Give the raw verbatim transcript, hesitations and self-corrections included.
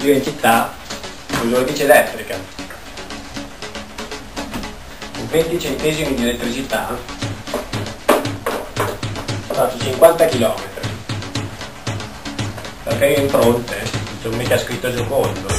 io in città uso la bici elettrica, venti centesimi di elettricità faccio cinquanta chilometri, perché io in fronte non mica scritto Giocondo.